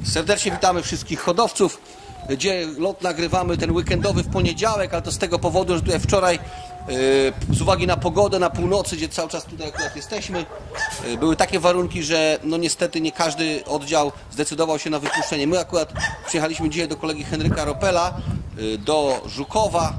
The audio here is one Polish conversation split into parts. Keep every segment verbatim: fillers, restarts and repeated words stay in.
Serdecznie witamy wszystkich hodowców, gdzie lot nagrywamy ten weekendowy w poniedziałek, ale to z tego powodu, że tutaj wczoraj z uwagi na pogodę na północy, gdzie cały czas tutaj akurat jesteśmy, były takie warunki, że no niestety nie każdy oddział zdecydował się na wypuszczenie. My akurat przyjechaliśmy dzisiaj do kolegi Henryka Ropela do Żukowa.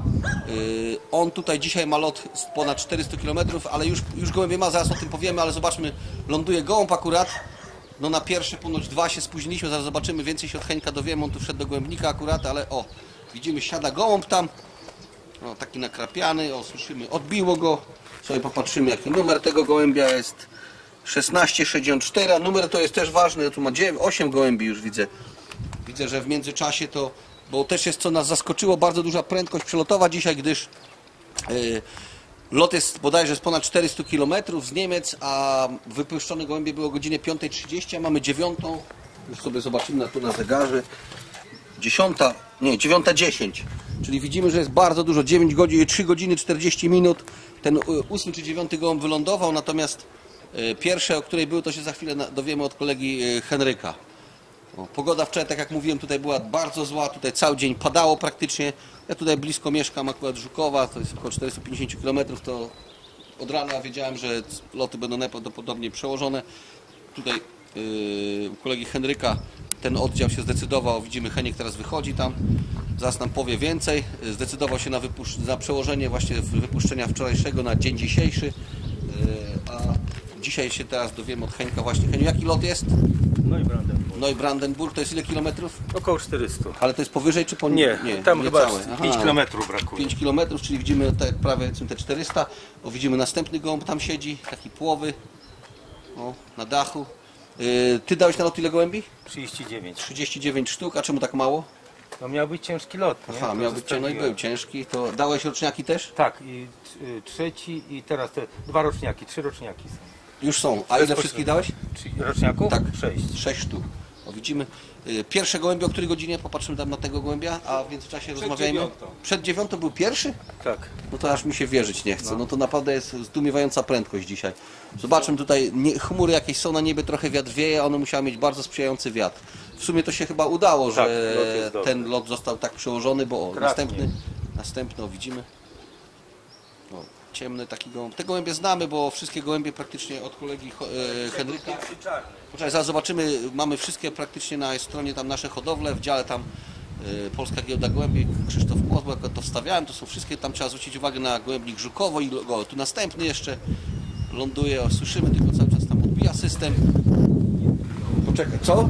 On tutaj dzisiaj ma lot ponad czterysta kilometrów, ale już, już gołębie ma, zaraz o tym powiemy, ale zobaczmy, ląduje gołąb akurat. No na pierwsze ponoć dwa się spóźniliśmy, zaraz zobaczymy, więcej się od Henka dowiemy, on tu wszedł do gołębnika akurat, ale o, widzimy, siada gołąb tam, no, taki nakrapiany, o, słyszymy, odbiło go, sobie popatrzymy, jaki numer tego gołębia jest, szesnaście sześćdziesiąt cztery, a numer to jest też ważny, tu ma osiem gołębi już widzę, widzę, że w międzyczasie to, bo też jest, co nas zaskoczyło, bardzo duża prędkość przelotowa dzisiaj, gdyż yy, lot jest bodajże z ponad czterysta kilometrów z Niemiec, a wypuszczone gołębie było o godzinie piątej trzydzieści, a mamy dziewiątą. Już sobie zobaczymy na, tu na zegarze. dziesiąta, nie, dziewiąta dziesięć. Czyli widzimy, że jest bardzo dużo. dziewięć godzin, trzy godziny czterdzieści minut. Ten ósmy czy dziewiąty gołąb wylądował, natomiast pierwsze, o której był, to się za chwilę dowiemy od kolegi Henryka. O, pogoda wczoraj, tak jak mówiłem, tutaj była bardzo zła. Tutaj cały dzień padało praktycznie. Ja tutaj blisko mieszkam, akurat Żukowa, to jest około czterysta pięćdziesiąt kilometrów, to od rana wiedziałem, że loty będą najprawdopodobniej przełożone. Tutaj yy, u kolegi Henryka ten oddział się zdecydował, widzimy, Heniek teraz wychodzi tam, zaraz nam powie więcej. Zdecydował się na, na przełożenie właśnie wypuszczenia wczorajszego na dzień dzisiejszy, yy, a dzisiaj się teraz dowiemy od Henka właśnie. Heniu, jaki lot jest? Neubrandenburg. Neubrandenburg, to jest ile kilometrów? Około czterysta. Ale to jest powyżej czy poniżej? Nie, nie, tam nie chyba całe. pięć kilometrów brakuje. pięć kilometrów, czyli widzimy te, prawie te czterysta. O, widzimy następny gołąb tam siedzi, taki płowy, o, na dachu. Yy, ty dałeś na lot ile gołębi? trzydzieści dziewięć. trzydzieści dziewięć sztuk, a czemu tak mało? No miał być ciężki lot, nie? Aha, miał być ciężki, no i był ciężki. To dałeś roczniaki też? Tak, i y, trzeci i teraz te dwa roczniaki, trzy roczniaki są. Już są. A ile wszystkich dałeś? Trzy roczniaków? Tak, sześć. sześć sztuk. O, widzimy. Pierwsze gołębie, o której godzinie? Popatrzymy tam na tego gołębia, a w międzyczasie Przed rozmawiajmy. dziewiątą. Przed dziewiątą był pierwszy? Tak. No to aż mi się wierzyć nie chce. No, no to naprawdę jest zdumiewająca prędkość dzisiaj. Zobaczmy tutaj, nie, chmury jakieś są na niebie, trochę wiatr wieje, one musiały mieć bardzo sprzyjający wiatr. W sumie to się chyba udało, tak, że lot ten lot został tak przełożony, bo o, Trafnie. następny, następny, o, widzimy. O, ciemny taki gołąb. Te gołębie znamy, bo wszystkie gołębie praktycznie od kolegi e, Henryka. Poczekaj, zaraz zobaczymy, mamy wszystkie praktycznie na stronie tam nasze hodowle, w dziale tam y, Polska Giełda Gołębi, Krzysztof Płot, bo jak to wstawiałem, to są wszystkie, tam trzeba zwrócić uwagę na gołębnik Żukowo i o, tu następny jeszcze ląduje, o, słyszymy, tylko cały czas tam odbija system. Poczekaj, co?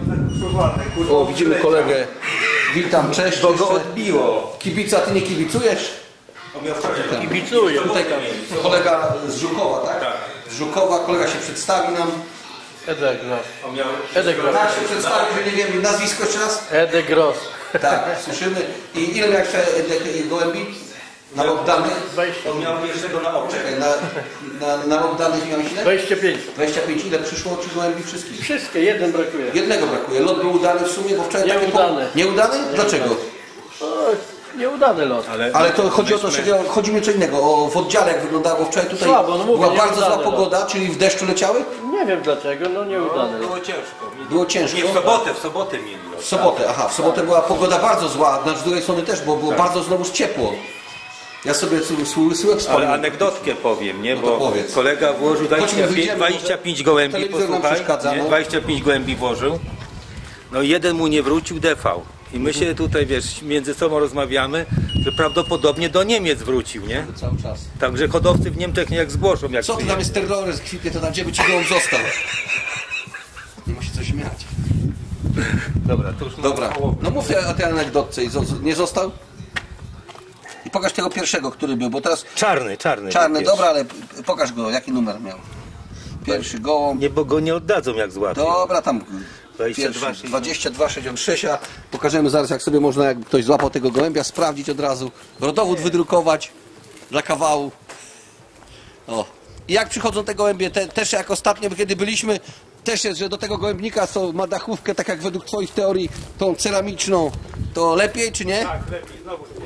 O, widzimy kolegę, witam, cześć. Bo go odbiło. Kibica, ty nie kibicujesz? Kibicuję. Tutaj kolega z Żukowa, tak? Tak. Z Żukowa, kolega się przedstawi nam. Edek Gross. Edek Gross. Tak się przedstawi, że nie wiem, nazwisko jeszcze raz? Edek Gross. Tak, słyszymy. I ile miałeś gołębi na rok danych? dwadzieścia. On miał pierwszego na oczy. Czekaj, na, na, na rok danych miałeś ile? dwadzieścia pięć. dwadzieścia pięć. Ile przyszło ci gołębi wszystkich? Wszystkie, jeden brakuje. Jednego brakuje. Lot był udany w sumie, bo wczoraj takie... Nieudany. Po... Nieudany? Dlaczego? O, nieudany lot. Ale, Ale to chodzi o to, że chodzi mi o co innego. O, w oddziale jak wyglądało wczoraj tutaj Słabo, no mówię, była bardzo zła nieudany pogoda, czyli w deszczu leciały? Nie wiem dlaczego, no nieudany lot. było ciężko. Było ciężko. Nie, w sobotę, w sobotę mieli lot. W sobotę, aha, w sobotę była pogoda bardzo zła, na drugiej strony też, bo było bardzo znowuż ciepło. Ja sobie swój syłek Ale wspomnę. anegdotkę powiem, nie? No to Bo powiedz. kolega włożył dwadzieścia pięć, wyjdziemy, dwadzieścia pięć gołębi, telewizor nam posłuchaj, przeszkadza, nie? no. dwadzieścia pięć gołębi włożył. No jeden mu nie wrócił, D V. I my się tutaj, wiesz, między sobą rozmawiamy, że prawdopodobnie do Niemiec wrócił, nie? Cały czas. Także hodowcy w Niemczech nie jak zgłoszą, jak Co ty tam jest terroryzm kwitnie, to tam gdzie by ci gołąb został? Nie ma się co śmiać. Dobra, to już Dobra, no mów o tej anegdotce. Nie został? I pokaż tego pierwszego, który był, bo teraz... Czarny, czarny. Czarny, pierwszy. dobra, ale pokaż go, jaki numer miał. Pierwszy gołąb. Nie, bo go nie oddadzą jak złapią. Dobra, tam pierwszy, dwadzieścia dwa sześćdziesiąt sześć, a pokażemy zaraz, jak sobie można, jak ktoś złapał tego gołębia, sprawdzić od razu, rodowód wydrukować dla kawału. O. I jak przychodzą te gołębie, te, też jak ostatnio, kiedy byliśmy, też jest, że do tego gołębnika co ma dachówkę, tak jak według twoich teorii, tą ceramiczną, to lepiej czy nie? Tak, lepiej, znowu nie.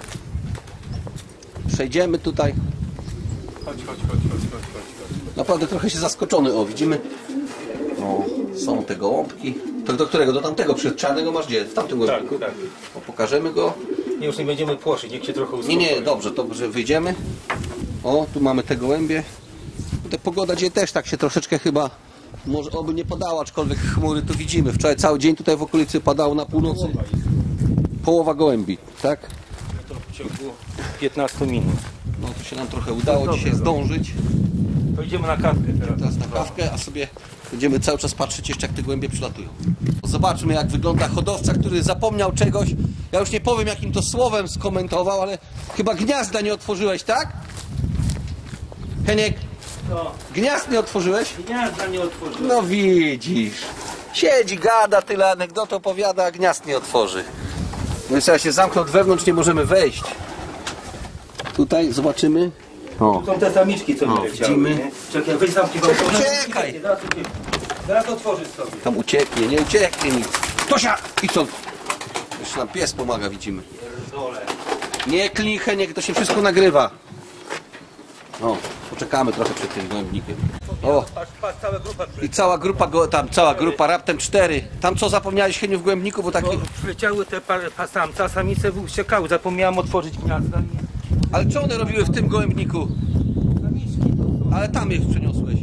Przejdziemy tutaj. Chodź, chodź, chodź, chodź, chodź, chodź, chodź. Naprawdę trochę się zaskoczony, o widzimy. O, są te gołąbki. To do którego? Do tamtego przed czarnego masz gdzie? W tamtym głębniku? tak. O, pokażemy go. Nie, już nie będziemy płoszyć, niech się trochę uspokoi. Nie, nie, dobrze, dobrze, wyjdziemy. O, tu mamy te gołębie. Tutaj pogoda dzisiaj też tak się troszeczkę chyba, może oby nie padała, aczkolwiek chmury tu widzimy. Wczoraj cały dzień tutaj w okolicy padało na północy. Połowa gołębi, tak? To w ciągu piętnastu minut. No to się nam trochę udało dzisiaj zdążyć. To idziemy na kawkę teraz. Teraz na kawkę, a sobie będziemy cały czas patrzeć jeszcze, jak te gołębie przylatują. Zobaczmy, jak wygląda hodowca, który zapomniał czegoś. Ja już nie powiem, jakim to słowem skomentował, ale chyba gniazda nie otworzyłeś, tak? Heniek, No, gniazd nie otworzyłeś? gniazda nie otworzyłem. No widzisz. Siedzi, gada, tyle anegdot opowiada, a gniazd nie otworzy. No i trzeba się zamknąć wewnątrz, nie możemy wejść. Tutaj zobaczymy. O. Są te samiczki, co mi O, leciały, widzimy. nie? Czekaj, weź zamknij balkon. Czekaj. Zaraz ucieknie. Zaraz otworzysz sobie. Tam ucieknie, nie ucieknie nic. Tosia! I co? Jeszcze nam pies pomaga, widzimy. Dole. Nie klnij, Heniek, to się wszystko nagrywa. O, poczekamy trochę przed tym gołębnikiem. O, Patrz, patrz, cała grupa i cała grupa, go, tam cała grupa, raptem cztery. Tam co zapomniałeś, Heniu, w gołębniku, bo taki... Bo przyleciały te pa, pa, samca, samice uciekały. Zapomniałem otworzyć gniazda. Ale co one robiły w tym gołębniku? Ale tam je przeniosłeś.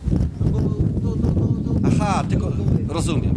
Aha, tylko rozumiem.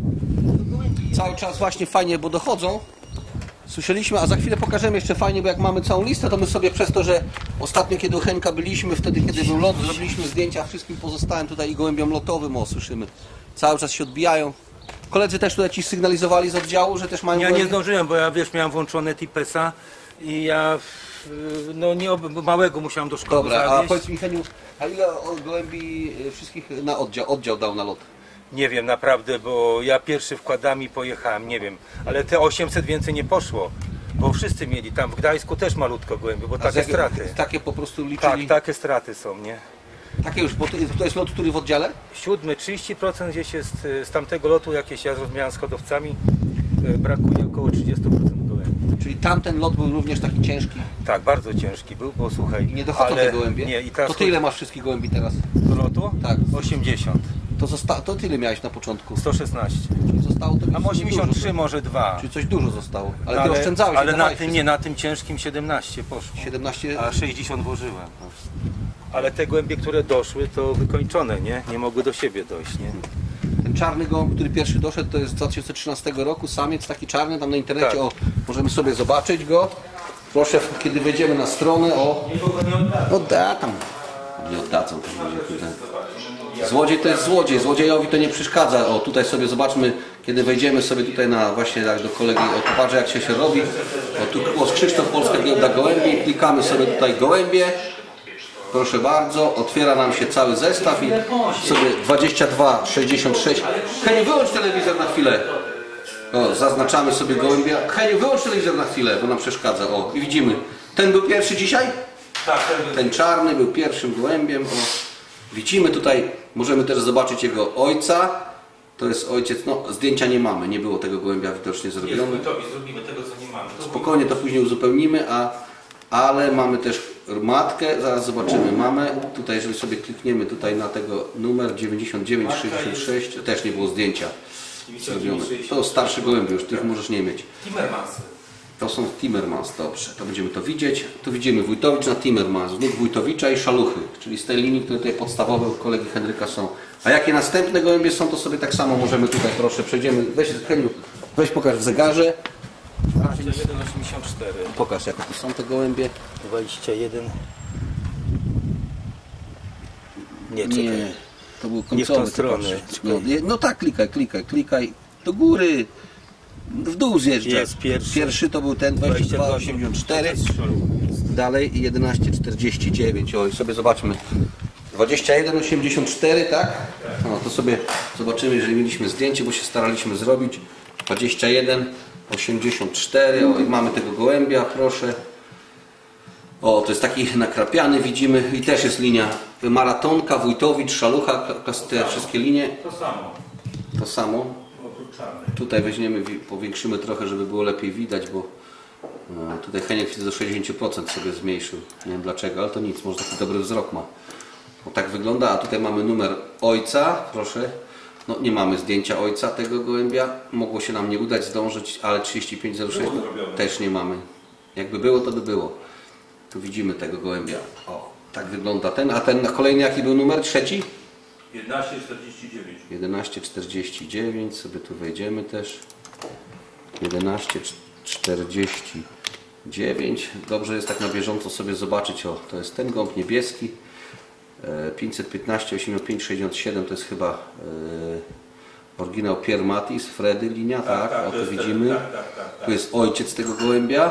Cały czas właśnie fajnie, bo dochodzą. Słyszeliśmy, a za chwilę pokażemy jeszcze fajnie, bo jak mamy całą listę, to my sobie przez to, że ostatnio kiedy u Henka byliśmy, wtedy kiedy był lot, zrobiliśmy zdjęcia wszystkim pozostałym tutaj i gołębiom lotowym, o słyszymy. Cały czas się odbijają. Koledzy też tutaj ci sygnalizowali z oddziału, że też mają Ja gołębie? nie zdążyłem, bo ja wiesz, miałem włączone Tipesa i ja y, no nie ob- małego musiałem do szkoły Dobra, a zawieźć. powiedz mi, Heniu, a ile o- gołębi y, wszystkich na oddział, oddział dał na lot? Nie wiem naprawdę, bo ja pierwszy wkładami pojechałem, nie wiem, ale te osiemset więcej nie poszło, bo wszyscy mieli tam w Gdańsku też malutko gołębi, bo A takie z- straty. Takie po prostu Tak, liczyli? takie straty są, nie? Takie już, bo to, to jest lot, który w oddziale? Siódmy, trzydzieści procent gdzieś jest y, z tamtego lotu, jakieś ja rozmawiałem z hodowcami, y, brakuje około trzydzieści procent gołębi. Czyli tamten lot był również taki ciężki Tak, bardzo ciężki był, bo słuchaj... i nie dochodzą ale- te gołębie? Nie, i teraz To ty ile masz wszystkich gołębi teraz? do lotu? Tak. osiemdziesiąt. To, zosta- to tyle miałeś na początku. sto szesnaście. Czyli zostało to A osiemdziesiąt trzy może dwa. Czyli coś dużo zostało. Ale No, ty oszczędzałeś, ale nie na dawałeś tym, nie, na tym ciężkim siedemnaście poszło. siedemnaście... A sześćdziesiąt włożyłem. Ale te głębie, które doszły, to wykończone, nie? Nie mogły do siebie dojść, nie? Ten czarny gołąb, który pierwszy doszedł, to jest z dwa tysiące trzynastego roku. Samiec taki czarny, tam na internecie, Tak. o, możemy sobie zobaczyć go. Proszę, kiedy wejdziemy na stronę, o... Odda tam. Nie oddadzą. To będzie, kurde. Złodziej to jest złodziej, złodziejowi to nie przeszkadza. O, tutaj sobie zobaczmy, kiedy wejdziemy sobie tutaj na właśnie tak do kolegi, o, popatrzę jak się się robi. O, tu głos Krzysztof, Polska Giełda Gołębi, klikamy sobie tutaj gołębie. Proszę bardzo, otwiera nam się cały zestaw i sobie dwadzieścia dwa sześćdziesiąt sześć. Heniu, wyłącz telewizor na chwilę. O, zaznaczamy sobie gołębia. Heniu, wyłącz telewizor na chwilę, bo nam przeszkadza. O, i widzimy. Ten był pierwszy dzisiaj? Tak, ten był. Ten czarny był pierwszym gołębiem. O, widzimy tutaj, możemy też zobaczyć jego ojca. To jest ojciec, no zdjęcia nie mamy, nie było tego gołębia widocznie zrobione. zrobimy tego, co nie mamy. Spokojnie to później uzupełnimy, a, ale mamy też matkę, zaraz zobaczymy mamę. Tutaj jeżeli sobie klikniemy tutaj na tego numer dziewięćdziesiąt dziewięć sześćdziesiąt sześć, to też nie było zdjęcia zrobione. To starszy gołębie, już tych możesz nie mieć. Timmermans. To są Timmermans, dobrze, to będziemy to widzieć. Tu widzimy Wójtowicz na Timmermans, wnuk Wójtowicza i Szaluchy, czyli z tej linii, które tutaj podstawowe u kolegi Henryka są. A jakie następne gołębie są, to sobie tak samo możemy tutaj, proszę, przejdziemy. Weź, Heniu, weź pokaż w zegarze. dwadzieścia jeden osiemdziesiąt cztery. Pokaż, jakie tu są te gołębie. dwadzieścia jeden. Nie, Nie, czekaj. to był Nie w tą końcowy. stronę. No, nie, no tak, klikaj, klikaj, klikaj. Do góry. W dół zjeżdża. Jest pierwszy. Pierwszy to był ten dwadzieścia dwa osiemdziesiąt cztery. Dalej jedenaście czterdzieści dziewięć. Oj, sobie zobaczmy. dwadzieścia jeden osiemdziesiąt cztery, tak? No to sobie zobaczymy, jeżeli mieliśmy zdjęcie, bo się staraliśmy zrobić. dwadzieścia jeden osiemdziesiąt cztery. Oj, mamy tego gołębia, proszę. O, to jest taki nakrapiany, widzimy. I też jest linia Maratonka, Wójtowicz, Szalucha, te wszystkie linie. To samo. To samo. Oprócz czarnej. Tutaj weźmiemy, powiększymy trochę, żeby było lepiej widać, bo e, tutaj Heniek widzę do sześćdziesiąt procent sobie zmniejszył. Nie wiem dlaczego, ale to nic, może taki dobry wzrok ma. O, tak wygląda, a tutaj mamy numer ojca, proszę. No nie mamy zdjęcia ojca tego gołębia. Mogło się nam nie udać zdążyć, ale trzydzieści pięć zero sześć też nie mamy. Jakby było, to by było. Tu widzimy tego gołębia. O, tak wygląda ten. A ten na kolejny jaki był numer? Trzeci? jedenaście czterdzieści dziewięć. jedenaście czterdzieści dziewięć. Sobie tu wejdziemy też. jedenaście czterdzieści dziewięć. Dobrze jest tak na bieżąco sobie zobaczyć. O, to jest ten gołąb niebieski. pięćset piętnaście osiemdziesiąt pięć sześćdziesiąt siedem to jest chyba e, oryginał Pierre Matis, Freddy linia, tak, tak, tak, o to widzimy. Tak, tak, tak, tak. Tu jest ojciec tego gołębia,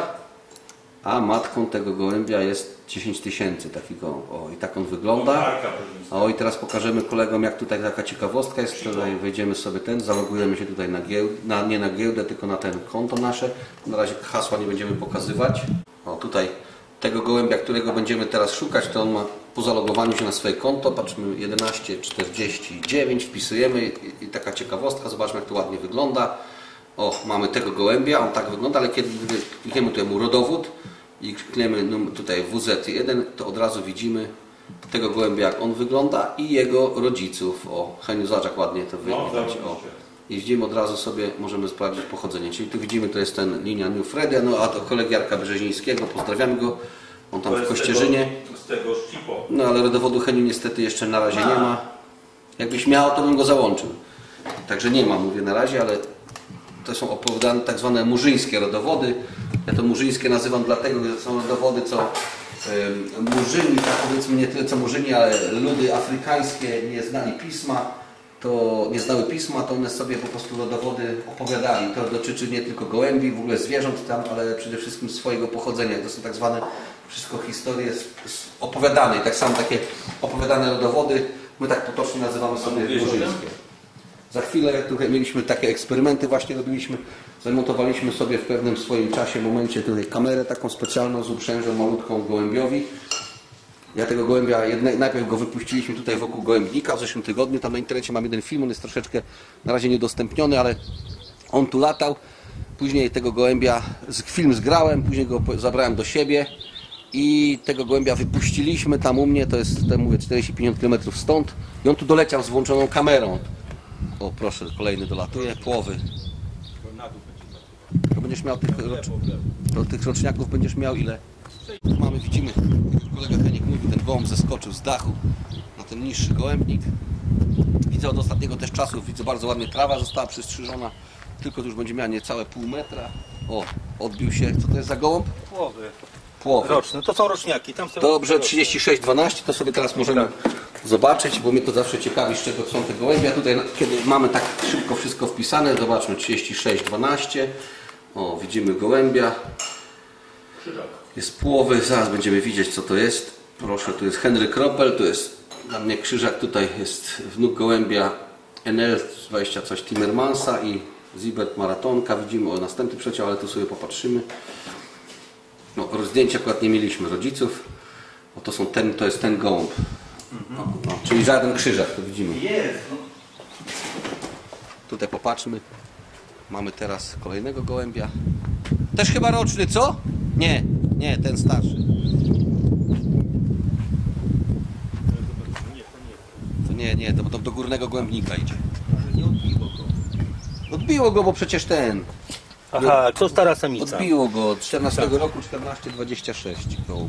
a matką tego gołębia jest dziesięć tysięcy, taki gołąb. O, i tak on wygląda. O, i teraz pokażemy kolegom, jak tutaj taka ciekawostka jest. Tutaj wejdziemy sobie ten, zalogujemy się tutaj na giełdę, na, nie na giełdę, tylko na ten konto nasze. Na razie hasła nie będziemy pokazywać. O, tutaj tego gołębia, którego będziemy teraz szukać, to on ma po zalogowaniu się na swoje konto, patrzmy jedenaście czterdzieści dziewięć, wpisujemy i, i taka ciekawostka, zobaczmy jak to ładnie wygląda. O, mamy tego gołębia, on tak wygląda, ale kiedy klikniemy tutaj mu rodowód i klikniemy tutaj W Z jeden, to od razu widzimy tego gołębia, jak on wygląda i jego rodziców. O, Heniu, zobacz jak ładnie to widać. O. I widzimy od razu sobie, możemy sprawdzić pochodzenie. Czyli tu widzimy, to jest ten linia New Freddy, no a to kolega Jarka Brzezińskiego, pozdrawiam go, on tam w Kościerzynie. Z tego szcipo. No ale rodowodu Heniu niestety jeszcze na razie nie ma. Jakbyś miał, to bym go załączył. Także nie ma, mówię na razie, ale to są opowiadane tak zwane murzyńskie rodowody. Ja to murzyńskie nazywam dlatego, że to są rodowody, co y, murzyni, tak powiedzmy nie tyle co murzyni, ale ludy afrykańskie nie znali pisma, to nie znały pisma, to one sobie po prostu rodowody opowiadali. To dotyczy nie tylko gołębi, w ogóle zwierząt tam, ale przede wszystkim swojego pochodzenia. To są tak zwane wszystko historie opowiadane i tak samo takie opowiadane rodowody my tak potocznie nazywamy sobie murzyńskie. Za chwilę tutaj mieliśmy takie eksperymenty, właśnie robiliśmy, zamontowaliśmy sobie w pewnym swoim czasie, momencie tutaj kamerę taką specjalną z uprzężą malutką gołębiowi. Ja tego gołębia, jedne, najpierw go wypuściliśmy tutaj wokół gołębnika w zeszłym tygodniu, tam na internecie mam jeden film, on jest troszeczkę na razie niedostępniony, ale on tu latał. Później tego gołębia, film zgrałem, później go zabrałem do siebie i tego gołębia wypuściliśmy tam u mnie, to jest, tam mówię, czterdzieści pięćdziesiąt kilometrów stąd i on tu doleciał z włączoną kamerą. O proszę, kolejny dolatuje, połowy. To będziesz miał tych, rocz... to tych roczniaków będziesz miał ile? Tu mamy, widzimy, kolega Henik mówi, ten gołąb zeskoczył z dachu na ten niższy gołębnik. Widzę od ostatniego też czasu, widzę bardzo ładnie trawa została przystrzyżona, tylko tu już będzie miała niecałe pół metra. O, odbił się, co to jest za gołąb? Płowy. Płowy. Roczne, to są roczniaki. Tam są Dobrze, trzydzieści sześć dwanaście, to sobie teraz możemy zobaczyć, bo mnie to zawsze ciekawi, z czego są te gołębia. Tutaj, kiedy mamy tak szybko wszystko wpisane, zobaczmy, trzydzieści sześć dwanaście. O, widzimy gołębia. Jest płowy, zaraz będziemy widzieć, co to jest. Proszę, tu jest Henryk Kropel, tu jest dla mnie krzyżak, tutaj jest wnuk gołębia N L dwadzieścia coś Timmermansa i Zibert Maratonka. Widzimy o następny przeciał, ale tu sobie popatrzymy. No, zdjęcia akurat nie mieliśmy rodziców. O, to, są ten, to jest ten gołąb. No, no, czyli żaden krzyżak, to widzimy. Tutaj popatrzmy. Mamy teraz kolejnego gołębia. Też chyba roczny, co? Nie, nie, ten starszy. To nie, nie, to, to do górnego gołębnika idzie. nie odbiło go. Odbiło go, bo przecież ten. Aha, co stara samica? Odbiło go od czternastego roku, czternaście dwadzieścia sześć gołąb.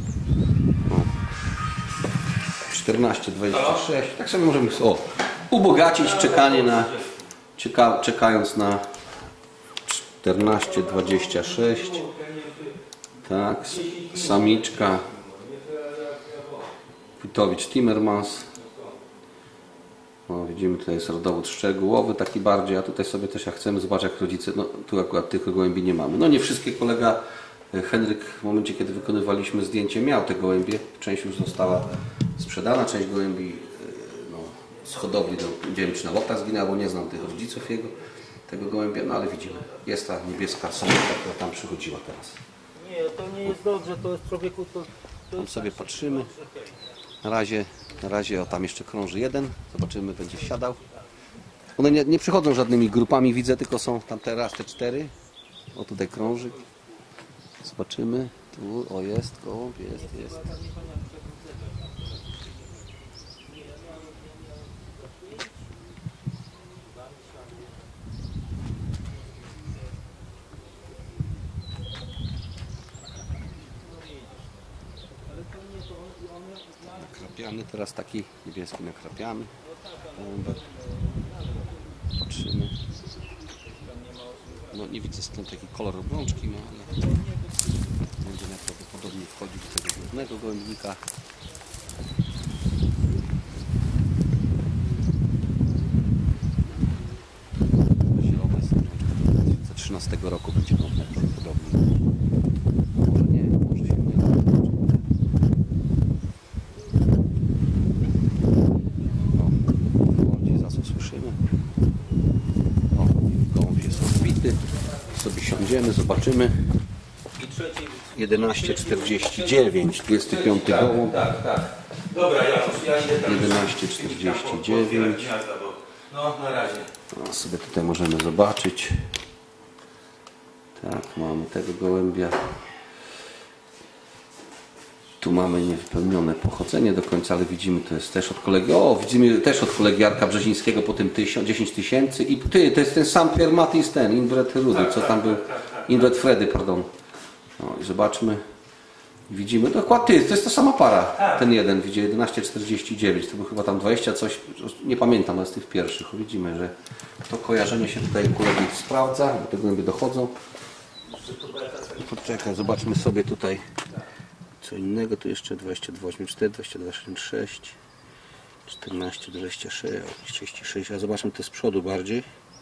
czternaście dwadzieścia sześć. Tak sobie możemy o, ubogacić czekanie na czeka, czekając na czternaście dwadzieścia sześć. Tak, samiczka Witowicz Timmermans. No, widzimy, tutaj jest rodowód szczegółowy, taki bardziej, a tutaj sobie też jak chcemy zobaczyć jak rodzice, no tu akurat tych gołębi nie mamy. No nie wszystkie, kolega Henryk w momencie kiedy wykonywaliśmy zdjęcie miał te gołębie, część już została sprzedana, część gołębi no, z hodowli, no, nie wiem czy na lotach zginęła, bo nie znam tych rodziców jego, tego gołębia, no ale widzimy, jest ta niebieska samiczka, która tam przychodziła teraz. Nie, to nie jest dobrze, to jest człowieku, to... to Tam sobie patrzymy. Na razie, na razie o tam jeszcze krąży jeden. Zobaczymy, będzie siadał. One nie, nie przychodzą żadnymi grupami, widzę, tylko są tam teraz te cztery. O tutaj krąży. Zobaczymy. Tu, o jest, gołąb, jest, jest. nakrapiany, teraz taki niebieski nakrapiany. Gołąbek. Patrzymy. No nie widzę stąd jaki kolor obrączki ma, ale będzie najprawdopodobniej wchodził do tego głównego gołębnika. Zielone są dwa tysiące trzynastego roku będzie on najprawdopodobniej. Może nie, może się nie. Słyszymy. O, gołąb jest rozbity. Sobie siądziemy, zobaczymy. jedenaście czterdzieści dziewięć, dwudziesty piąty gołąb. Tak, tak. Dobra, ja ja idę tam. jedenaście czterdzieści dziewięć. No, na razie. O, sobie tutaj możemy zobaczyć. Tak, mamy tego gołębia. Tu mamy niewypełnione pochodzenie do końca, ale widzimy, to jest też od kolegi. O, widzimy też od kolegi Jarka Brzezińskiego po tym dziesięć tysięcy. I ty, to jest ten sam Pierre Matis, ten Inbred Rudy, co tam był. Inbred Freddy, pardon. No i zobaczmy. Widzimy, dokładnie, to jest ta sama para. Ten jeden, widzi jedenaście czterdzieści dziewięć, to był chyba tam dwadzieścia coś, nie pamiętam, ale z tych pierwszych. Widzimy, że to kojarzenie się tutaj kolegi sprawdza, do tego jakby dochodzą. Poczekaj, zobaczmy sobie tutaj. Co innego, tu jeszcze dwadzieścia dwa osiemdziesiąt cztery, dwadzieścia dwa osiemdziesiąt sześć, czternaście dwadzieścia sześć, trzydzieści sześć, a zobaczmy te z przodu bardziej.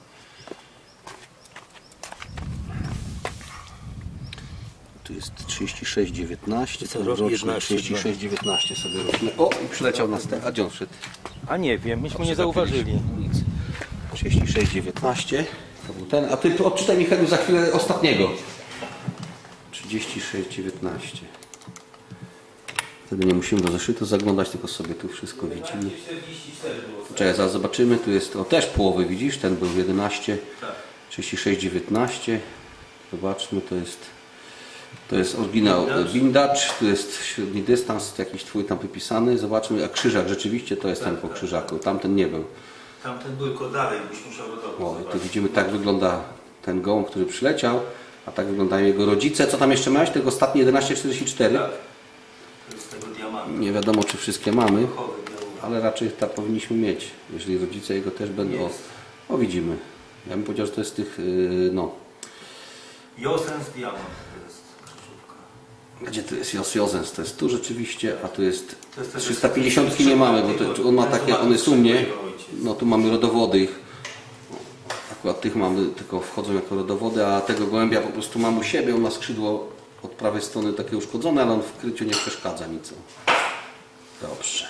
Tu jest trzydzieści sześć dziewiętnaście, ten roczny trzydzieści sześć dziewiętnaście sobie roczny. O, i przyleciał nas ten, a gdzie on wszedł? A nie wiem, myśmy nie zauważyli. Nic. trzydzieści sześć dziewiętnaście, to był ten, a ty odczytaj Michał za chwilę ostatniego. trzydzieści sześć dziewiętnaście. Wtedy nie musimy do zeszytu zaglądać, tylko sobie tu wszystko widzimy. Czekaj, zaraz zobaczymy. Tu jest o, też połowy, widzisz? Ten był jedenaście, trzydzieści sześć dziewiętnaście. Zobaczmy, to jest to jest oryginał Bindacz. Tu jest średni dystans, jakiś twój tam wypisany. Zobaczmy, a krzyżak rzeczywiście to jest ten po krzyżaku. Tamten nie był. Tamten był tylko dalej, byś musiał rodować. O, i tu widzimy, tak wygląda ten gołąb, który przyleciał, a tak wyglądają jego rodzice. Co tam jeszcze miałeś? Tego ostatni jedenaście czterdzieści cztery? Tak. Z tego diamentu. Nie wiadomo, czy wszystkie mamy, ale raczej tak powinniśmy mieć, jeżeli rodzice jego też będą. O, o widzimy. Ja bym powiedział, że to jest tych, yy, no. Josens diamant to jest krzyżówka. Gdzie to jest Jos Josens? To jest tu rzeczywiście, a tu jest, To jest trzysta pięćdziesiąt nie mamy, bo to, on ma takie, on jest u mnie. No tu mamy rodowody ich. Akurat tych mamy, tylko wchodzą jako rodowody, a tego gołębia po prostu mam u siebie, on ma skrzydło od prawej strony takie uszkodzone, ale on w kryciu nie przeszkadza nic. Dobrze.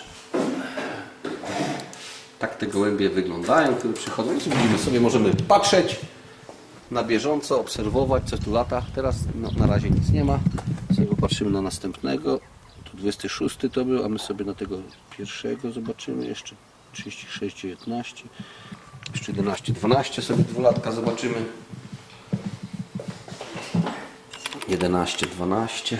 Tak te gołębie wyglądają, które przychodzą. I widzimy sobie, możemy patrzeć na bieżąco, obserwować, co tu lata. Teraz no, na razie nic nie ma. Sobie popatrzymy na następnego. Tu dwudziesty szósty to był, a my sobie na tego pierwszego zobaczymy jeszcze. trzydzieści sześć dziewiętnaście. Jeszcze jedenaście dwanaście sobie dwulatka zobaczymy. jedenaście dwanaście.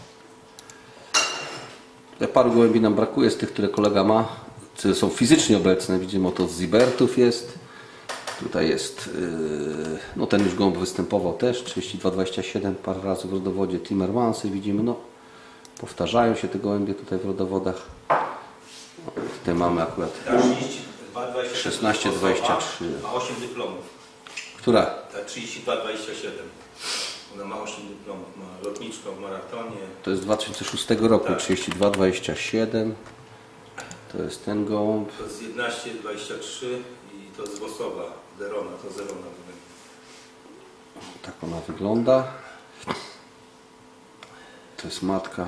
Tutaj paru gołębi nam brakuje z tych, które kolega ma, które są fizycznie obecne. Widzimy, oto z Zibertów jest. Tutaj jest, yy, no ten już gołąb występował też, trzydzieści dwa dwadzieścia siedem, parę razy w rodowodzie Timmermansy widzimy, no powtarzają się te gołębie tutaj w rodowodach. No, tutaj mamy akurat szesnaście dwadzieścia trzy. Ma osiem dyplomów. Która? Ta trzydzieści dwa dwadzieścia siedem. Ona ma osiem dyplomów. Ma lotniczką w maratonie. To jest z dwa tysiące szóstego roku, Tak. trzydzieści dwa dwadzieścia siedem. To jest ten gołąb. To jest jedenaście dwadzieścia trzy i to z Wosowa, Derona, to Zerona. Tak ona wygląda. To jest matka.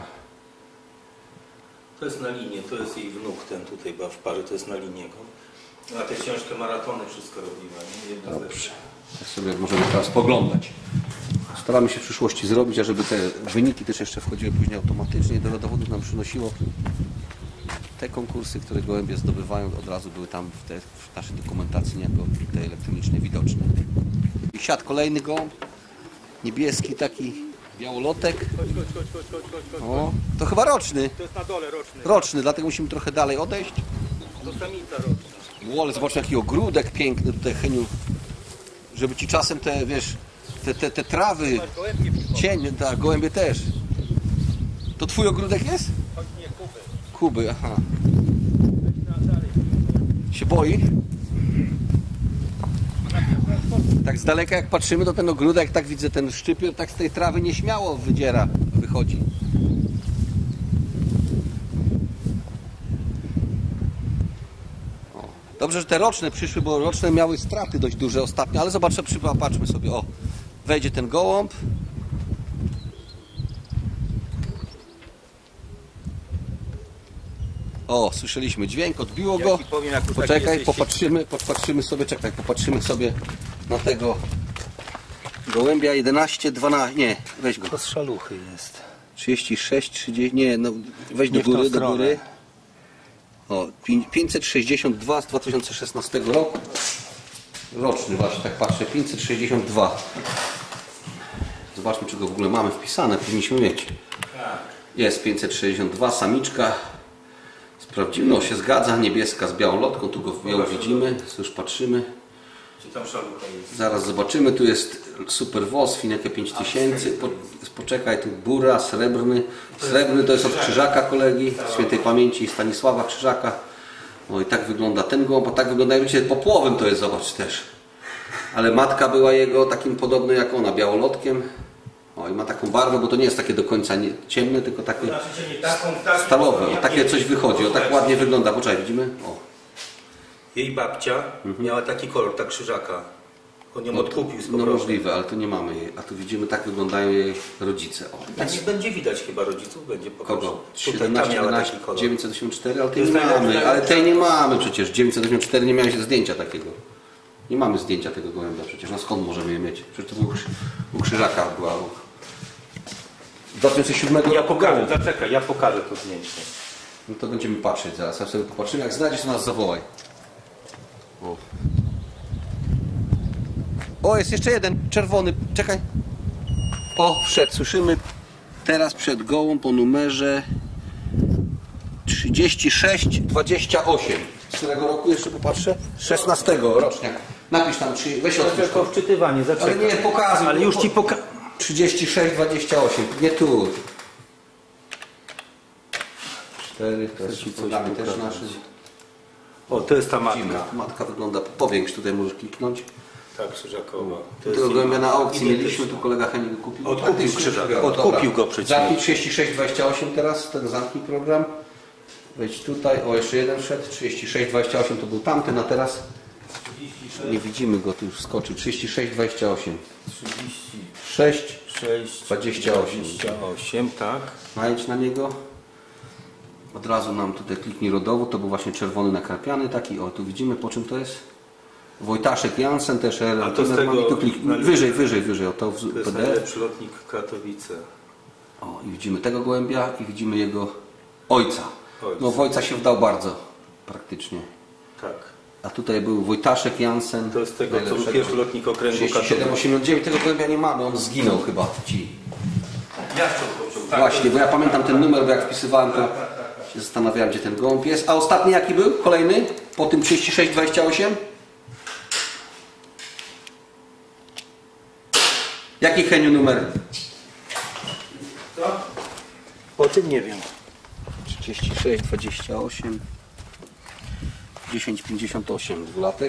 To jest na linię, to jest jej wnuk, ten tutaj chyba w parze, to jest na linię go. Na te ciężkie maratony wszystko robiła. Nie? Jedna Dobrze. Tak sobie możemy teraz poglądać. Staramy się w przyszłości zrobić, a żeby te wyniki też jeszcze wchodziły później automatycznie. Do rodowodów nam przynosiło te konkursy, które gołębie zdobywają, od razu były tam w, te, w naszej dokumentacji jako tutaj elektronicznie widoczne. I siadł kolejny gołąb. Niebieski taki białolotek. Chodź, chodź, chodź, chodź, chodź, chodź, chodź. O, to chyba roczny. To jest na dole roczny. Roczny, dlatego musimy trochę dalej odejść. To samica roczna. Ło, ale zobacz jaki ogródek piękny tutaj, Heniu. Żeby ci czasem te, wiesz, te, te, te trawy, cień, tak, gołębie też. To twój ogródek jest? Chodź, nie, Kuby. Kuby, aha. Się boi? Tak z daleka jak patrzymy, to ten ogródek, tak widzę ten szczypior, tak z tej trawy nieśmiało wydziera, wychodzi. O, dobrze, że te roczne przyszły, bo roczne miały straty dość duże ostatnio, ale zobaczmy, patrzmy sobie, o, wejdzie ten gołąb. O, słyszeliśmy dźwięk, odbiło go. Powiem, jak Poczekaj, popatrzymy, popatrzymy sobie, czekaj, popatrzymy sobie na tego gołębia jedenaście, dwanaście, nie, weź go. To z szaluchy jest. trzydzieści sześć, trzydzieści, nie, no weź do Nie w tą góry, do stronę. góry. O, pięćset sześćdziesiąt dwa z dwa tysiące szesnastego roku. Roczny właśnie, tak patrzę, pięćset sześćdziesiąt dwa. Zobaczmy, czy go w ogóle mamy wpisane, powinniśmy mieć. Jest pięćset sześćdziesiąt dwa, samiczka. Sprawdzimy, no się zgadza, niebieska z białą lotką, tu go ją widzimy, już patrzymy. Czy tam szalucha jest? Zaraz zobaczymy, tu jest super woz, Fineke pięć tysięcy, po, poczekaj, tu bura, srebrny. Srebrny to jest od Krzyżaka kolegi, świętej pamięci Stanisława Krzyżaka. No i tak wygląda ten gołąb, a tak wygląda, wiecie, popłowem to jest, zobacz też. Ale matka była jego takim podobny jak ona, białolotkiem. O, i ma taką barwę, bo to nie jest takie do końca nie, ciemne, tylko takie stalowe. O, takie coś wychodzi, o tak ładnie wygląda. Poczekaj, widzimy? O. Jej babcia miała taki kolor, ta Krzyżaka. On ją No, odkupił z no powrotem. możliwe, ale tu nie mamy jej. A tu widzimy, tak wyglądają jej rodzice. O. A nie będzie widać chyba rodziców, będzie pokaż. Kogo? Tutaj ta siedemnaście, miała jedenaście, taki kolor. dziewięćset osiemdziesiąt cztery, ale tej To nie jest mamy. najlepszy- Ale tej nie mamy przecież. dziewięćset osiemdziesiąt cztery nie miałeś zdjęcia takiego. Nie mamy zdjęcia tego gołębia przecież. No skąd możemy je mieć? Przecież to był u Krzyżaka była. dwa tysiące siódmego Ja roku pokażę, gołąb. zaczekaj, ja pokażę to zdjęcie. No to będziemy patrzeć zaraz. Ja sobie popatrzymy. Jak znajdziesz, to nas zawołaj. O. O, jest jeszcze jeden czerwony. Czekaj. O, wszedł. Słyszymy teraz przed gołąb o numerze trzydzieści sześć dwadzieścia osiem. Z którego roku jeszcze popatrzę? szesnastego roczniak. Napisz tam, czy weź otwórz Tylko to. wczytywanie, zaczekaj. Ale nie, pokazuj. Ale już ci pokażę. trzydzieści sześć dwadzieścia osiem. Nie tu. cztery, to jest programy też pokazać. nasze. O, to jest ta Widzimy. matka. Matka wygląda, powiększ, tutaj możesz kliknąć. Tak, Krzyżakowa. To Tego jest gołębia na aukcji identyczna. mieliśmy, tu kolega Henik go kupił. Odkupił Praktycznie Krzyżaka. Dobra. Odkupił go przecież. Zamknij trzydzieści sześć dwadzieścia osiem teraz, ten zamknij program. Wejdź tutaj, o jeszcze jeden wszedł, trzydzieści sześć dwadzieścia osiem to był tamten, a teraz nie widzimy go, tu już skoczył, trzydzieści sześć dwadzieścia osiem. trzydzieści sześć sześć dwadzieścia osiem. dwadzieścia osiem, tak. Znajdź na niego. Od razu nam tutaj kliknij rodowo, to był właśnie czerwony nakrapiany taki, o tu widzimy po czym to jest. Wojtaszek Jansen też, A to z tego- tu kliknij, wyżej, wyżej, wyżej, o to w To jest P D F. najlepszy lotnik Katowice. O, i widzimy tego gołębia i widzimy jego ojca. Ojca. No w ojca się wdał bardzo praktycznie. Tak. A tutaj był Wojtaszek Jansen. To jest tego, co był najlepszego. pierwszy lotnik okręgu trzydzieści siedem Katowice. osiemdziesiąt dziewięć, tego gołębia nie mamy, on zginął chyba ci. Jaszcząb pociął. Tak, Właśnie, bo ja pamiętam ten numer, bo jak wpisywałem, to się zastanawiałem, gdzie ten gołąb jest. A ostatni jaki był? Kolejny? Po tym trzydzieści sześć dwadzieścia osiem? Jaki, Heniu, numer? Co? Po tym nie wiem. trzydzieści sześć dwadzieścia osiem. dziesięć pięćdziesiąt osiem dwulatek.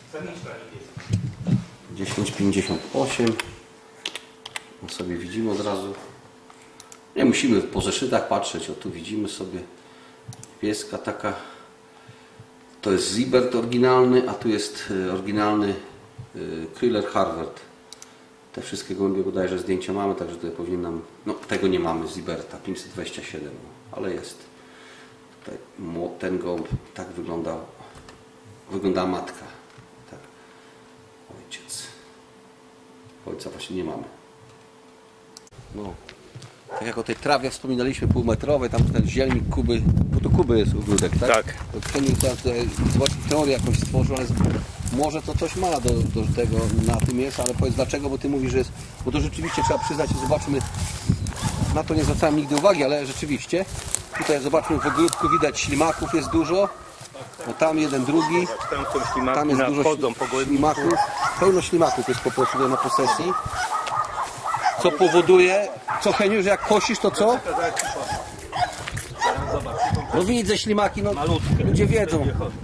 dziesięć pięćdziesiąt osiem. No sobie widzimy od razu. Nie musimy po zeszytach patrzeć. O tu widzimy sobie pieska taka. To jest Zibert oryginalny, a tu jest y, oryginalny y, Kriller Harvard. Te wszystkie gołębie bodajże zdjęcia mamy, także tutaj powinien nam... No tego nie mamy, Ziberta pięćset dwadzieścia siedem, ale jest. Tutaj ten gołąb tak wyglądał. Wygląda matka. Tak. Ojciec. Ojca właśnie nie mamy. No. Tak jak o tej trawie wspominaliśmy, półmetrowej, tam ten zielnik Kuby, bo to Kuby jest ogródek, tak? Tak. To Henning teraz tutaj zobaczył teorię jakąś stworzył, ale może to coś ma do, do tego, na tym jest, ale powiedz dlaczego, bo ty mówisz, że jest, bo to rzeczywiście trzeba przyznać, zobaczmy, na to nie zwracałem nigdy uwagi, ale rzeczywiście, tutaj zobaczmy w ogródku widać ślimaków jest dużo, no tam jeden, drugi, Tam są ślimaki, tam jest dużo chodzą po gołębniku. ślimaków, pełno ślimaków jest po prostu tutaj na posesji, co powoduje, co Heniu, że jak kosisz to co? No widzę ślimaki, no Malutkie. ludzie wiedzą.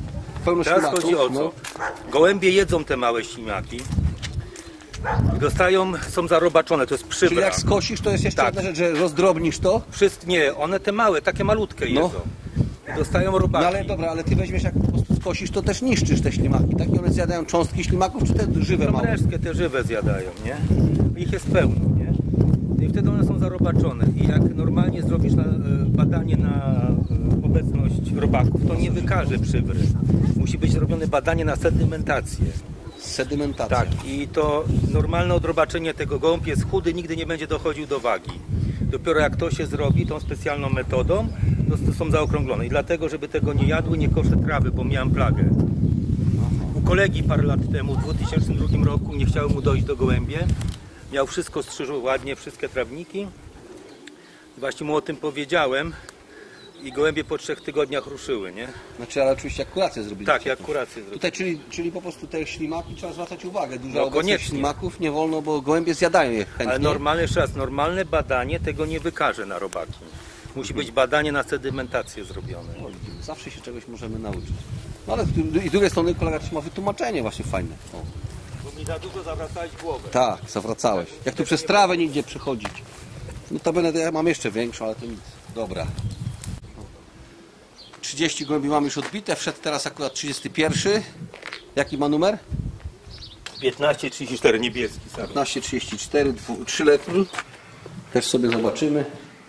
pełno Teraz ślimaków, chodzi o co? no. Gołębie jedzą te małe ślimaki. Dostają, są zarobaczone, to jest Czyli przybra. jak skosisz, to jest jeszcze Tak. jedna rzecz, że rozdrobnisz to. Wszyscy, nie, one te małe, takie malutkie No. jedzą. I dostają robaki. No ale dobra, ale ty weźmiesz, jak po prostu skosisz, to też niszczysz te ślimaki, tak? I one zjadają cząstki ślimaków, czy te żywe No małe? resztkę te żywe zjadają, nie? Ich jest pełno, nie? I wtedy one są zarobaczone. I jak normalnie zrobisz na, e, badanie na e, obecność robaków, to nie wykaże przybry. Musi być zrobione badanie na sedymentację. Sedymentacja. Tak, i to normalne odrobaczenie tego, gołąb jest chudy, nigdy nie będzie dochodził do wagi. Dopiero jak to się zrobi tą specjalną metodą, to są zaokrąglone. I dlatego, żeby tego nie jadły, nie koszę trawy, bo miałem plagę. U kolegi parę lat temu, w dwa tysiące drugim roku, nie chciało mu dojść do gołębie. Miał wszystko strzyżu ładnie, wszystkie trawniki. I właśnie mu o tym powiedziałem i gołębie po trzech tygodniach ruszyły, nie? Znaczy, ale oczywiście jak kurację zrobili. Tak, jak kurację zrobił. Tutaj, czyli, czyli po prostu te ślimaki trzeba zwracać uwagę. Duża No, obecność koniecznie. ślimaków nie wolno, bo gołębie zjadają je chętnie. Ale normalne, jeszcze raz, normalne badanie tego nie wykaże na robaki. Musi być badanie na sedymentację zrobione. O, widzimy, zawsze się czegoś możemy nauczyć. No ale i z drugiej strony kolega też ma wytłumaczenie właśnie fajne. O. Bo mi za dużo zawracałeś głowę. Tak, zawracałeś. Jak tu przez trawę nie idzie przechodzić. No to będę, ja mam jeszcze większą, ale to nic. Dobra. trzydzieści gołębi mam już odbite, wszedł teraz akurat trzydziesty pierwszy. Jaki ma numer? piętnaście trzydzieści cztery, niebieski sam. piętnaście trzydzieści cztery, trzyletni. Też sobie zobaczymy.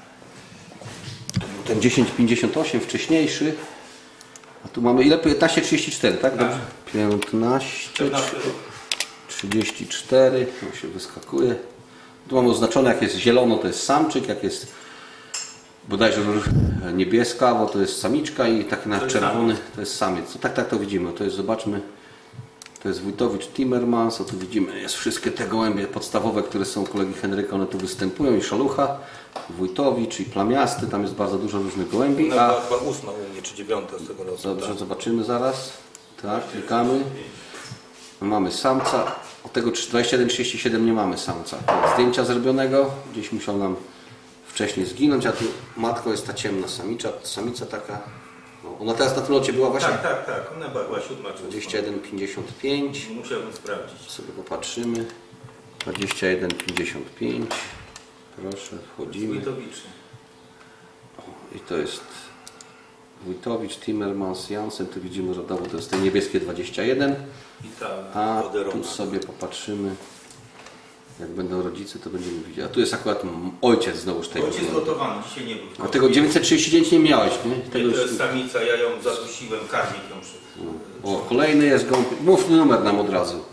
Ten dziesięć pięćdziesiąt osiem wcześniejszy. A tu mamy ile? piętnaście trzydzieści cztery, tak? Dobrze. piętnaście trzydzieści cztery. No się wyskakuje. Tu mamy oznaczone, jak jest zielono, to jest samczyk, jak jest bodajże niebieska, bo to jest samiczka i taki na czerwony to jest samiec. No tak, tak to widzimy. To jest, zobaczmy, to jest Wójtowicz Timmermans, a tu widzimy, jest wszystkie te gołębie podstawowe, które są u kolegi Henryka, one tu występują i szalucha, Wójtowicz i plamiasty, tam jest bardzo dużo różnych gołębi. Ona A była chyba ósma u mnie, czy dziewiąta z tego roku. dobrze, zobaczymy zaraz. Tak, klikamy. No, mamy samca, od tego dwadzieścia jeden trzydzieści siedem nie mamy samca. Zdjęcia zrobionego, gdzieś musiał nam wcześniej zginąć, a tu matko jest ta ciemna samica, samica taka. No, ona teraz na tym locie była właśnie Tak, tak, tak. Ona była, była siódma czy dwadzieścia jeden pięćdziesiąt pięć. Musiałbym sprawdzić. Sobie popatrzymy. dwadzieścia jeden pięćdziesiąt pięć. Proszę, wchodzimy. Wójtowicz. I to jest Wójtowicz, Timmermans, Jansen. Tu widzimy rodowo, to jest te niebieskie dwadzieścia jeden. I ta A poderona. tu sobie popatrzymy. Jak będą rodzice, to będziemy widzieć. A tu jest akurat ojciec znowuż tego. Ojciec gotowany, dzisiaj nie był. A tego dziewięćset trzydzieści dziewięć nie miałeś, nie? Tego To już... jest samica, ja ją zadusiłem, karmię ją przed. O, kolejny jest gąb. Mów numer nam od razu.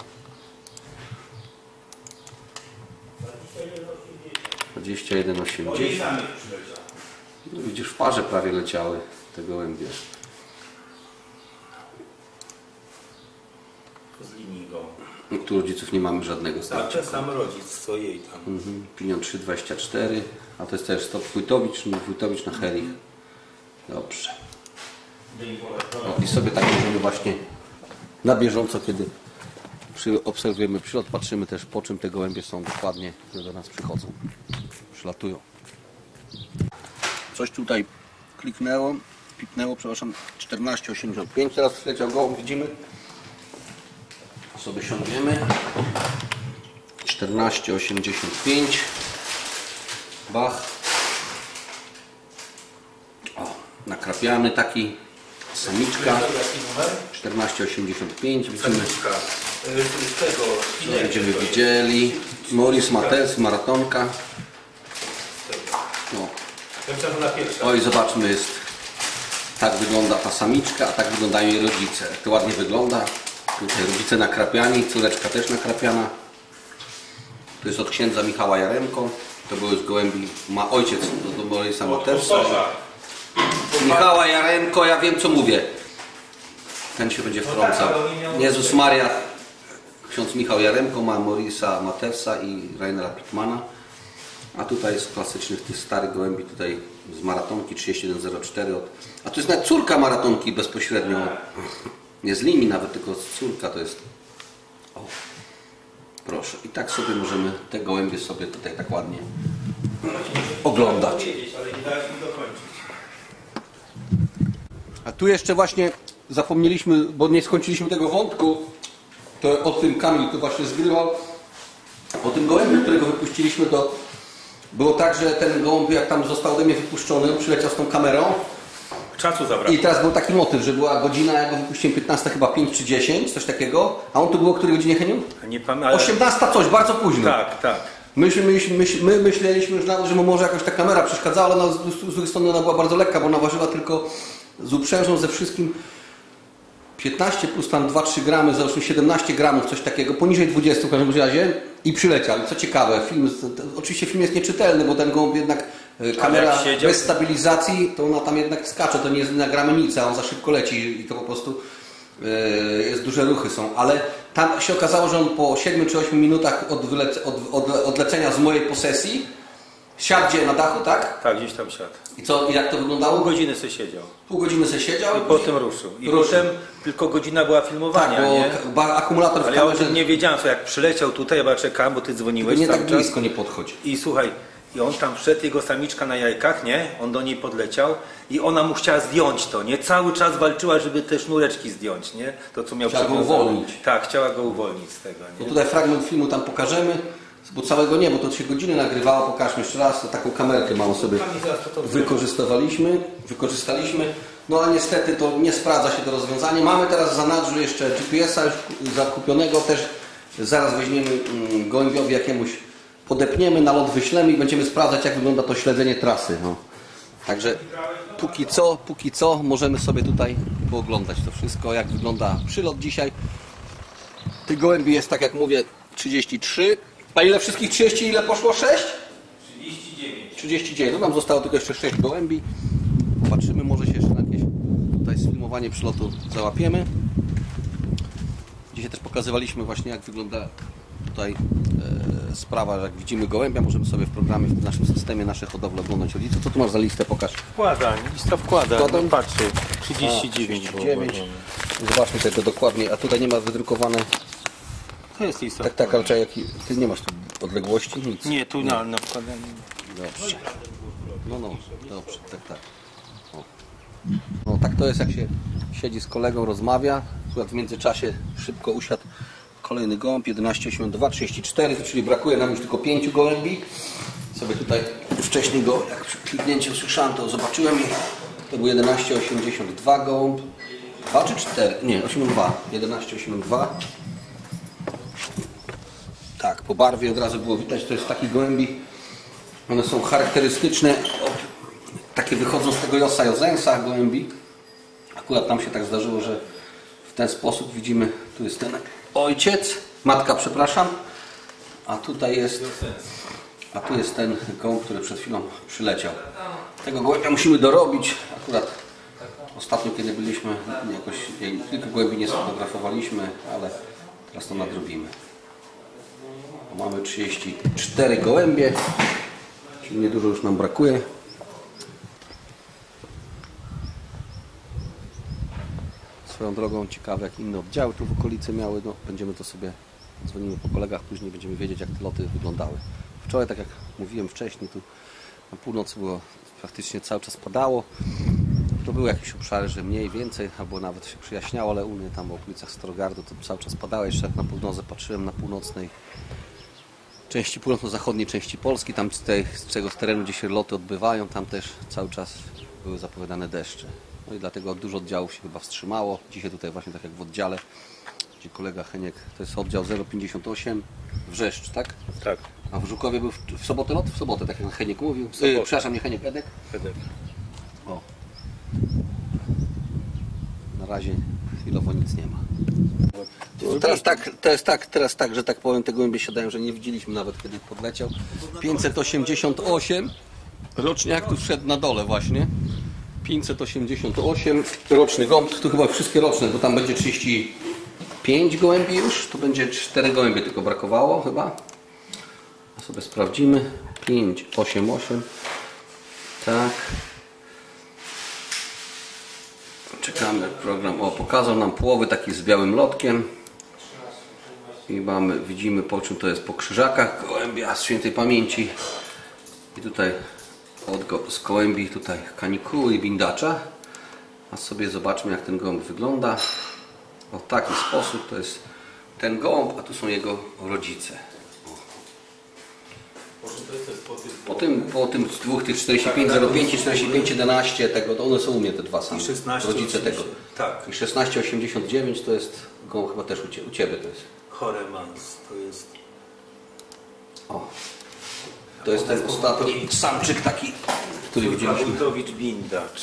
dwadzieścia jeden osiemdziesiąt. Sami przyleciał. No, widzisz, w parze prawie leciały te gołębie. Z linii go. No, tu rodziców nie mamy żadnego Tak, starcia. ten sam rodzic, co jej tam. Mhm. Pinion trzy dwadzieścia cztery. A to jest też stop Wójtowicz, Wójtowicz na Herich. Dobrze. O, i sobie tak możemy właśnie na bieżąco, kiedy przy, obserwujemy przylot, patrzymy też, po czym te gołębie są dokładnie, które do nas przychodzą, przylatują. Coś tutaj kliknęło, piknęło, przepraszam, czternaście osiemdziesiąt pięć, teraz przyleciał gołąb, widzimy. Sobie siądziemy. czternaście osiemdziesiąt pięć. Bach. O, nakrapiany taki. Samiczka. czternaście osiemdziesiąt pięć. Widzimy, Z tego, będziemy widzieli. Maurice Matels, maratonka. No. na pierwsza. Oj, zobaczmy, jest. Tak wygląda ta samiczka, a tak wyglądają jej rodzice. To ładnie wygląda. Tutaj rodzice nakrapiani, córeczka też nakrapiana. To jest od księdza Michała Jaremko. To były z gołębi, ma ojciec do, do Maurice'a Matelsa. Michała Jaremko, ja wiem co mówię. Ten się będzie wtrącał. Jezus Maria. Ksiądz Michał Jaremko ma Maurice'a Matelsa i Rainera Pittmana. A tutaj z klasycznych tych starych gołębi, tutaj z maratonki trzydzieści jeden zero cztery. Od... A to jest nawet córka maratonki bezpośrednio. Nie z linii nawet, tylko córka to jest. O, proszę. I tak sobie możemy te gołębie sobie tutaj tak ładnie oglądać. A tu jeszcze właśnie zapomnieliśmy, bo nie skończyliśmy tego wątku, to o tym Kamil tu właśnie zgrywał, o tym gołębiu, którego wypuściliśmy, to było tak, że ten gołąb, jak tam został ode mnie wypuszczony, przyleciał z tą kamerą. Czasu zabrał. I teraz był taki motyw, że była godzina, ja go wypuściłem piętnasta, chyba pięć czy dziesięć, coś takiego. A on tu było o której godzinie, Heniu? Nie pamiętam. osiemnasta coś, bardzo późno. Tak, tak. Myśmy, myśmy, myśmy, my myśleliśmy już nawet, że mu może jakoś ta kamera przeszkadzała, ale ona, z, z drugiej strony ona była bardzo lekka, bo ona ważyła tylko z uprzężą ze wszystkim piętnaście plus tam dwa trzy gramy, załóżmy siedemnaście gramów, coś takiego, poniżej dwudziestu w każdym razie i przyleciał. I co ciekawe, film, to, oczywiście film jest nieczytelny, bo ten gołąb jednak, kamera bez stabilizacji, to ona tam jednak skacze, to nie jest nagramy nic, a on za szybko leci i to po prostu yy, jest duże ruchy są, ale tam się okazało, że on po siedmiu czy ośmiu minutach od, wylece, od, od odlecenia z mojej posesji siadł gdzie na dachu, tak? Tak, gdzieś tam siadł. I co, i jak to wyglądało? Pół godziny sobie siedział. Pół godziny sobie siedział. I, I potem ruszył. I ruszył. potem tylko godzina była filmowania, tak, bo nie? Ba, akumulator ale w ja o kamerze... tym nie wiedziałem, co jak przyleciał tutaj, ja czekałem, bo ty dzwoniłeś nie cały tak czas. blisko nie podchodzi. I słuchaj, i on tam wszedł, jego samiczka na jajkach, nie? On do niej podleciał i ona mu chciała zdjąć to, nie? Cały czas walczyła, żeby te sznureczki zdjąć, nie? To, co miał Chciała go przywiązane. uwolnić. Tak, chciała go uwolnić z tego, nie? No tutaj fragment filmu tam pokażemy, bo całego nie, bo to się godziny nagrywało, pokażmy jeszcze raz, to taką kamerkę małą sobie wykorzystywaliśmy, wykorzystaliśmy, no ale niestety to nie sprawdza się to rozwiązanie. Mamy teraz w zanadrzu jeszcze G P S a już zakupionego, też zaraz weźmiemy gołębiowi jakiemuś, podepniemy, na lot wyślemy i będziemy sprawdzać, jak wygląda to śledzenie trasy. No. Także póki co, póki co możemy sobie tutaj pooglądać to wszystko, jak wygląda przylot dzisiaj. Tych gołębi jest, tak jak mówię, trzydzieści trzy. A ile wszystkich trzydzieści, ile poszło? sześć? trzydzieści dziewięć. trzydzieści dziewięć. No nam zostało tylko jeszcze sześć gołębi. Patrzymy, może się jeszcze na jakieś tutaj sfilmowanie przylotu załapiemy. Dzisiaj też pokazywaliśmy właśnie, jak wygląda tutaj e, sprawa, jak widzimy gołębia, możemy sobie w programie, w naszym systemie nasze hodowle oglądać rodziców. Co tu masz za listę? Pokaż. Wkłada, lista wkłada. Wkładam? No, patrzę, trzydzieści dziewięć. trzydzieści dziewięć. Zobaczmy tego dokładnie, a tutaj nie ma wydrukowane. To jest lista. Tak, tak, ale czekaj, jaki... ty nie masz tu odległości? Nic. Nie, tu na, na wkładanie. Dobrze. No, no, dobrze, tak, tak. O. No tak to jest, jak się siedzi z kolegą, rozmawia. Akurat w międzyczasie szybko usiadł kolejny gołąb, jedenaście osiemdziesiąt dwa, trzydzieści cztery, czyli brakuje nam już tylko pięciu gołębi. Sobie tutaj wcześniej go, jak przy kliknięciu usłyszałem, to zobaczyłem i to był jedenaście osiemdziesiąt dwa gołąb. dwa czy cztery? Nie, osiemdziesiąt dwa. jedenaście osiemdziesiąt dwa. Tak, po barwie od razu było widać, to jest taki gołębi. One są charakterystyczne, takie wychodzą z tego Jossa Josensa gołębi. Akurat tam się tak zdarzyło, że w ten sposób widzimy, tu jest ten ojciec, matka, przepraszam, a tutaj jest, a tu jest ten gołąb, który przed chwilą przyleciał. Tego gołębia musimy dorobić. Akurat ostatnio, kiedy byliśmy, jakoś kilka gołębi nie sfotografowaliśmy, ale teraz to nadrobimy. Mamy trzydzieści cztery gołębie, czyli niedużo już nam brakuje. Swoją drogą ciekawe, jak inne oddziały tu w okolicy miały. No, będziemy to sobie, dzwonimy po kolegach, później będziemy wiedzieć, jak te loty wyglądały. Wczoraj, tak jak mówiłem wcześniej, tu na północy było praktycznie cały czas padało. To były jakieś obszary, że mniej, więcej, albo nawet się przyjaśniało, ale u mnie tam w okolicach Starogardu to cały czas padało. Jeszcze jak na prognozę patrzyłem na północnej części, północno-zachodniej części Polski, tam z, tej, z tego z terenu, gdzie się loty odbywają, tam też cały czas były zapowiadane deszcze. No i dlatego dużo oddziałów się chyba wstrzymało. Dzisiaj tutaj właśnie tak jak w oddziale, gdzie kolega Heniek, to jest oddział zero pięćdziesiąt osiem, Wrzeszcz, tak? Tak. A w Żukowie był w, w sobotę lot? W sobotę, tak jak Heniek mówił. Sobotę. E, przepraszam, nie Heniek, Edek. Edek. O. Na razie chwilowo nic nie ma. Teraz tak, teraz tak, teraz tak, że tak powiem, te gołębie siadają, że nie widzieliśmy nawet, kiedy podleciał. pięćset osiemdziesiąt osiem, roczniak tu wszedł na dole właśnie. pięćset osiemdziesiąt osiem, roczny gołąb, tu chyba wszystkie roczne, bo tam będzie trzydzieści pięć gołębi już, tu będzie cztery gołębie tylko brakowało chyba. A sobie sprawdzimy. pięć, osiem, osiem. Tak. Czekamy, program, o, pokazał nam połowy taki z białym lotkiem. I mamy, widzimy, po czym to jest po krzyżakach gołębia z świętej pamięci. I tutaj od go, z gołębi tutaj kanikuły i bindacza. A sobie zobaczmy, jak ten gołąb wygląda. O taki sposób to jest ten gołąb, a tu są jego rodzice. Po tym, po tym dwóch, tych czterdzieści pięć zero pięć i czterdzieści pięć jedenaście, tego, to one są u mnie te dwa same. Rodzice tego. Tak. I szesnaście osiemdziesiąt dziewięć to jest gołąb chyba też u Ciebie, u ciebie to jest. Choremans to jest. O. To jest ten ostatni samczyk taki, który widzieliśmy. Wójtowicz Bindacz.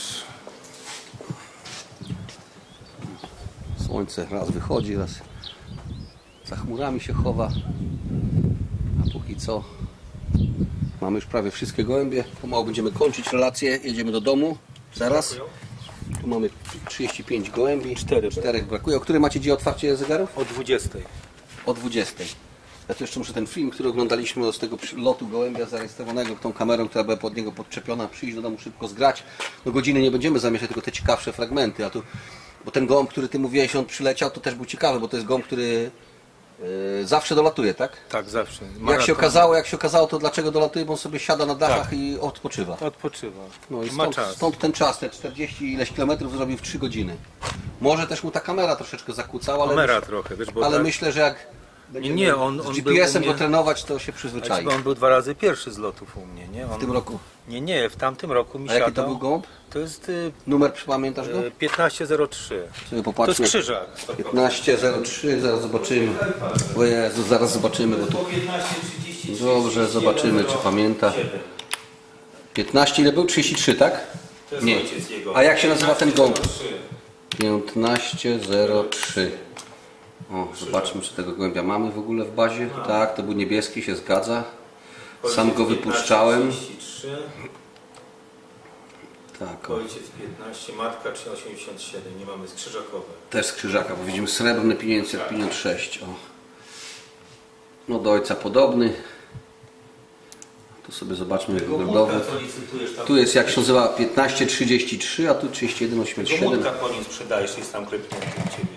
Słońce raz wychodzi, raz za chmurami się chowa. A póki co mamy już prawie wszystkie gołębie. Pomału będziemy kończyć relację. Jedziemy do domu. Zaraz. Tu mamy trzydzieści pięć gołębi. Cztery. Czterech brakuje. O której macie dzień otwarcie zegarów? O dwudziestej. O dwudziestej. Ja tu jeszcze muszę ten film, który oglądaliśmy z tego lotu gołębia zarejestrowanego tą kamerą, która była pod niego podczepiona, przyjść do domu szybko zgrać. No godziny nie będziemy zamieszać, tylko te ciekawsze fragmenty. A tu, bo ten gołąb, który ty mówiłeś, on przyleciał, to też był ciekawy, bo to jest gołąb, który yy, zawsze dolatuje, tak? Tak, zawsze. Jak się okazało, jak się okazało, to dlaczego dolatuje, bo on sobie siada na dachach tak. i odpoczywa. Odpoczywa. No i Ma stąd, czas. stąd ten czas, te czterdzieści ileś kilometrów zrobił w trzy godziny. Może też mu ta kamera troszeczkę zakłócała, ale, Kamera myśl, trochę, wiesz, bo ale tak... myślę, że jak Nie, nie, on, z on G był P S-em u mnie... go trenować, to się przyzwyczai. Znaczy, on był dwa razy pierwszy z lotów u mnie, nie? On... W tym roku? Nie, nie, w tamtym roku mi A jaki siadał... to był gołąb? To jest y, Numer, pamiętasz go? y, piętnaście zero trzy. Sobie To popatrzmy. jest krzyżak. piętnaście zero trzy, zaraz zobaczymy. O Jezu, zaraz zobaczymy, bo tu... Dobrze, zobaczymy, czy pamięta. piętnaście, ile był? trzydzieści trzy, tak? Nie. A jak się nazywa ten gołąb? piętnaście zero trzy. O, zobaczmy, czy tego gołębia mamy w ogóle w bazie. Tak, to był niebieski, się zgadza. Sam go wypuszczałem. Tak, o. Ojciec piętnaście, matka osiemdziesiąt siedem, nie mamy skrzyżakowe. Też z krzyżaka, bo widzimy srebrny pieniądz jak pieniądz sześć. O. No do ojca podobny. Tu sobie zobaczmy wyglądowo. Tu jest, jak się nazywa, piętnaście trzydzieści trzy, a tu trzydzieści jeden osiemdziesiąt siedem. Komórka po nim sprzedajesz, jest tam kryptą u Ciebie.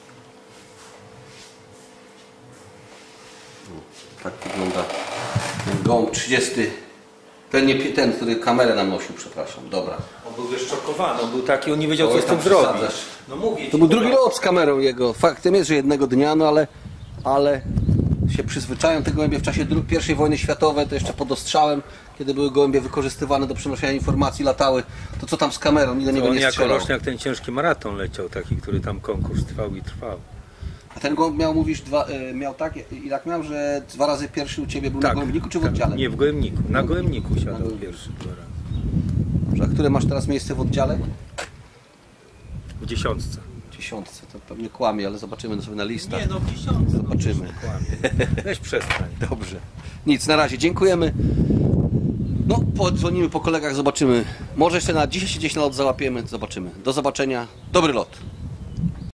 Tak wygląda ten gołąb trzydziesty. Ten, nie, ten, który kamerę nam nosił, przepraszam. Dobra. On był wyszczokowany, on był taki, on nie wiedział, co Oj, z tym tam zrobić. przesadzasz. No mówię To ci, był bo drugi tak. lot z kamerą jego. Faktem jest, że jednego dnia, no ale, ale się przyzwyczają te gołębie w czasie pierwszej wojny światowej, to jeszcze pod ostrzałem, kiedy były gołębie wykorzystywane do przenoszenia informacji, latały. To co tam z kamerą? Nikt do niego On nie jako strzelał. roczniak ten ciężki maraton leciał, taki, który tam konkurs trwał i trwał. A ten gołąb miał, mówisz, dwa, y, miał tak, i tak miał, że dwa razy pierwszy u Ciebie był Tak, na gołębniku czy w tak. oddziale? Nie, w gołębniku. Na gołębniku siadał pierwszy dwa razy. A które masz teraz miejsce w oddziale? W dziesiątce. W dziesiątce, to pewnie kłamie, ale zobaczymy sobie na listach. Nie no, w dziesiątce. Zobaczymy. No, weź przestań. Dobrze. Nic, na razie, dziękujemy. No, podzwonimy po kolegach, zobaczymy. Może jeszcze na dzisiaj się gdzieś na lot załapiemy, zobaczymy. Do zobaczenia. Dobry lot.